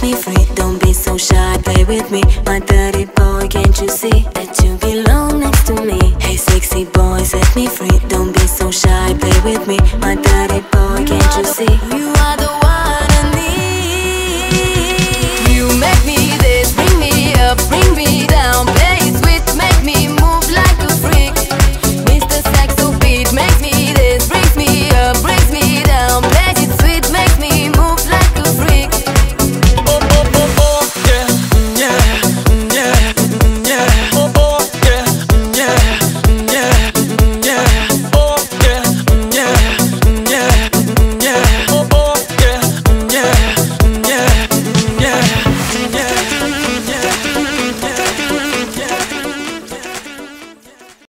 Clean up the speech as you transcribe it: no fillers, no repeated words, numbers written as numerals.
me free. Don't be so shy, play with me. My dirty boy, can't you see that you belong next to me? Hey sexy boy, set me free. Don't be so shy, play with me. My dirty boy, can't you see? You are the